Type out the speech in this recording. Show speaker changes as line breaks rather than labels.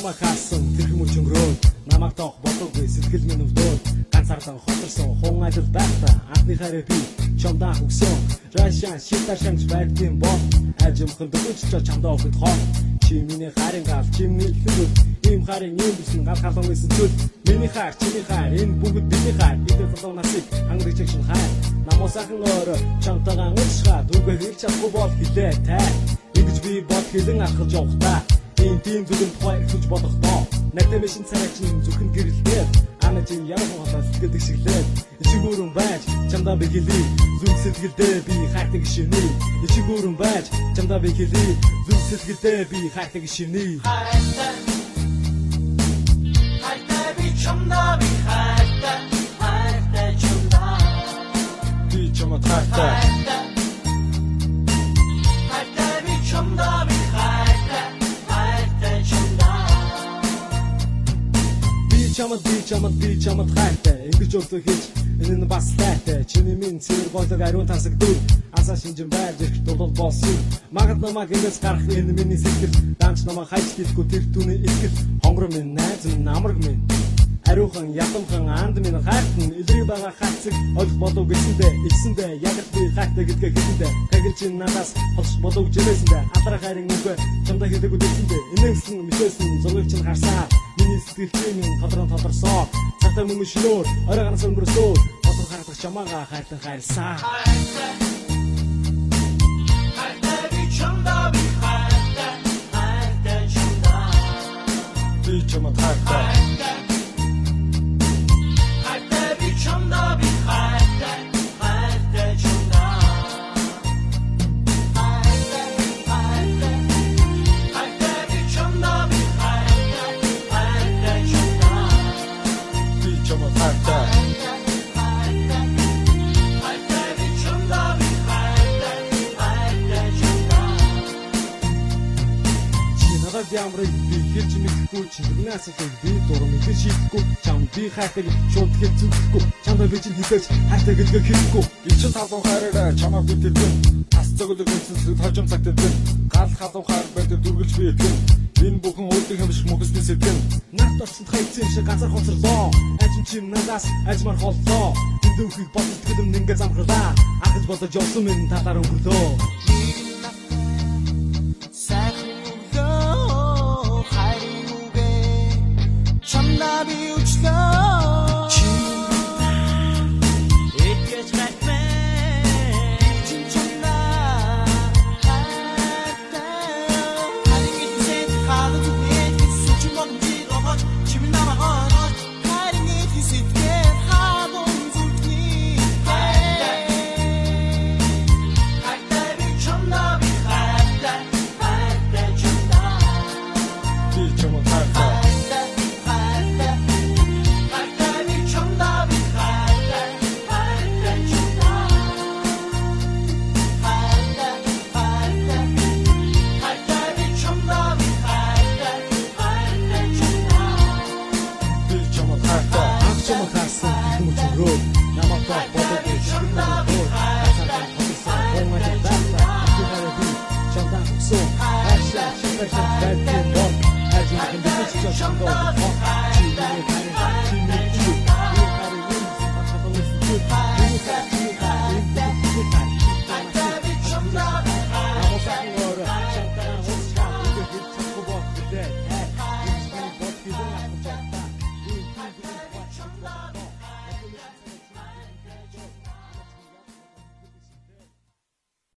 чамаа хаасан тэрхэн мөчөнгөрөө намайг тоох болоогүй сэтгэл минь өвдөө ганцаардан хоторсон хүн ажил байта анхны хараа би чамдаа хүгсэн рашаа шитар шамж байдгийн боо ажимхан дөгөж чамдаа өгөх хоо чи миний харин гал чи миний хөлөд ийм харин ийм бисэн гал халуун байсан зүйл миний хар чиний хар энэ бүгд бидний хар бид толгой насыг хангаж чигшин хай намосахан өөр чамтагаан уушгаад үгээ хэлж чадахгүй бол хэлээ тай ингэж би бод хэлэн алхаж явахдаа тийм зүйлэн тухай хэлж бодохдоо надэмэшин царайчин зүрхэн гэрэлдээ ана чи ярах хатаа сэтгэл дэвшиглээ ичигүүрэн байж чамдаа би хэлий зүрх сэтгэлдээ би хайтаг шиний ичигүүрэн байж чамдаа би хэлий зүрх сэтгэлдээ би хайтаг шиний
хайтай би чамдаа би хайтай чамдаа
би чамаа хайтай
хайтай би чамдаа би
би чамд хайтай ингэж өгдөг хийж энэ нь бас тайтай чиний минь цэвэр голог ариун тасаг дүр асаа шинжин байж их дулал болсон магад намайг ингэж гарах энэ миний сэтгэл данч намайг хайж хэлэхгүй тэр түүний итгэл хонгор минь найз минь намраг минь ариухан ятамхан анд минь хайтан илрий байгаа хацэг олох болов гэсэндээ яг л би хайтай гэдгээ хэлэндээ тэгэл чинь надаас холш болов жирээсэндээ адрах харин үгүй чамдаа хэлээгүй дэсэндээ инээсэн мисээсэн зургийг чинь харсаа миний сэтгэлчийн тодорсон цагтаа мөн шнөөр оройгоос өнгөрсөө бодох харагдах чамаага хайртай хайрсаа
хайтай би чамдаа би хайтай чамдаа
би чамд хайртай
хайтай би чамдаа би хайтай чамдаа хайтай би чамдаа би
Ямрыг би хэлж мэдэхгүй чинээс би дурам их шийдэхгүй чам би хайтай шууд хэлж зүтгэхгүй чамд би чинь хэлж хайтай гэдгээ хэлэхгүй би чинь талбай хайраа чамаа битэрдэн тас цоглог үнсэн хожим цагтэрдэн гал халуун хайр байдаг дүргэлж би итгэн энэ бүхэн өөдөө хэмших мөхс би сэтгэн нат орчинд хайцсан шиг ганцаар хоцорлоо ажим чим надаас ажмар холлоо энэ үхийг бодсотгэл юм ингээ замхлаа ахиж бодож явсан минь талаар өнгөрлөө
Be uçlar it gets back man çimçamda hatta hani gitsen kalı tüket suçum olmuş rahat kimin ama rahat hani gitsin ke hadon zulki hatta bir çamda bir hatta çamda
bir çamda hatta
Chamd